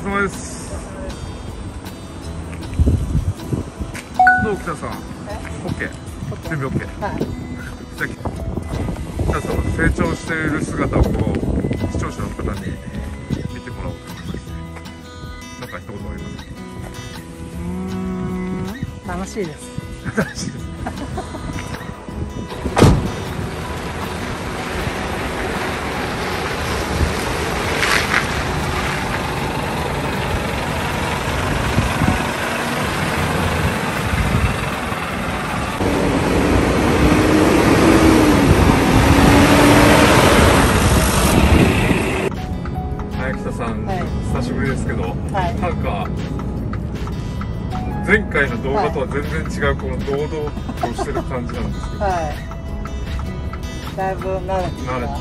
様です。どう北さん、OK、準備 OK。はい。じゃあ北さんの成長している姿をこう視聴者の方に見てもらおうと思いまして、なんか一言ありますか？ 楽しいです。 楽しいです。北さん、久しぶりですけど、なんか前回の動画とは全然違うこの堂々としてる感じなんですけど、 だいぶ慣れて、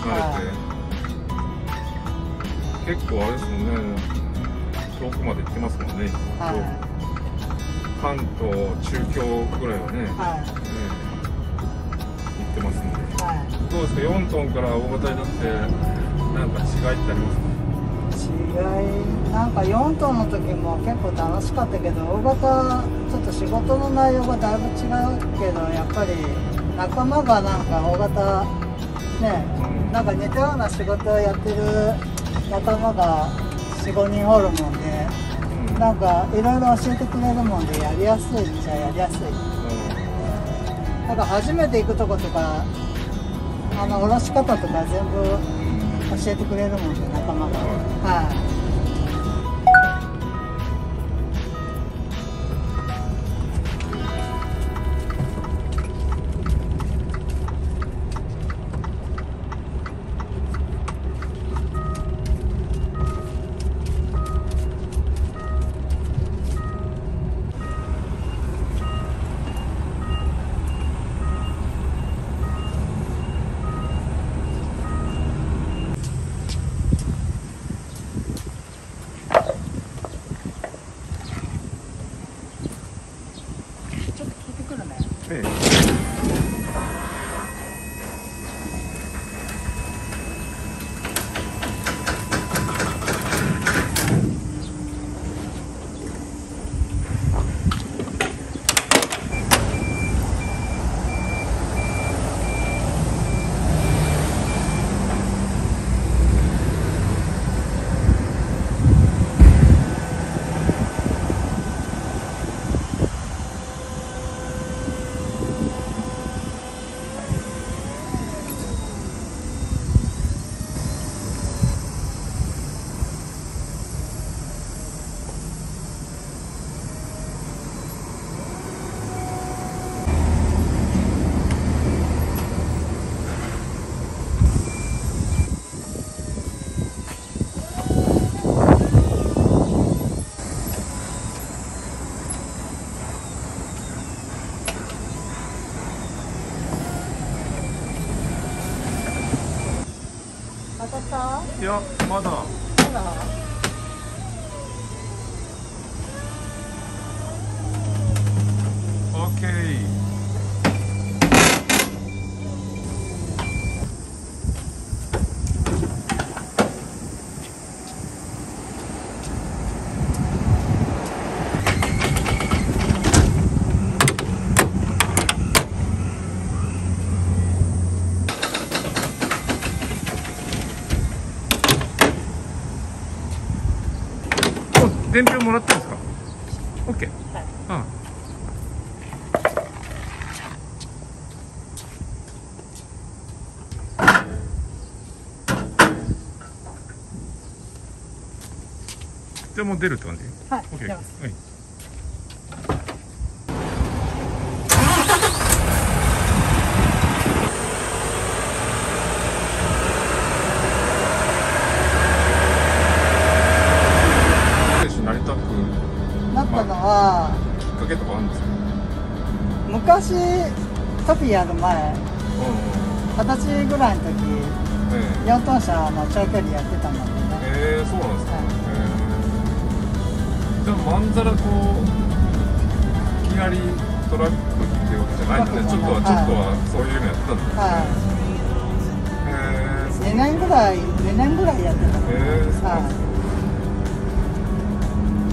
結構あれですもんね、遠くまで行ってますもんね。関東、中京ぐらいはね、行ってますんで、どうですか、4トンから大型になってなんか違いってありますか？ なんか4トンの時も結構楽しかったけど、大型ちょっと仕事の内容がだいぶ違うけど、やっぱり仲間がなんか大型ね、なんか似たような仕事をやってる仲間が 4,5 人おるもんで、なんかいろいろ教えてくれるもんでやりやすいっちゃやりやすい。なんか初めて行くとことか下ろし方とか全部教えてくれるもんで、仲間が。ちょっと聞いてくるね。 いや、まだ。オッケー。伝票もらったんですか？ OK。じゃあもう出るって感じ？ はい。 OK。はい。 なったのはきっかけとかあるんですか？ 昔トピやる前、20歳ぐらいの時、4トン車の長距離やってたんだけどね。 そうなんですか。でもまんざらこういきなりトラックっていうわけじゃないんで、ちょっとはそういうのやってたんですね。2年ぐらいやってたんです。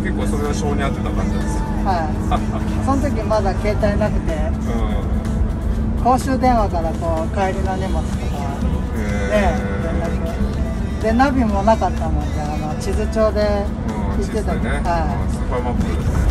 結構それは性に合ってた感じなんですよ。 はいその時まだ携帯なくて、公衆電話からこう帰りの荷物とかね連絡で、ナビもなかったもんで、地図帳で行ってたけど、 スーパーマップですね。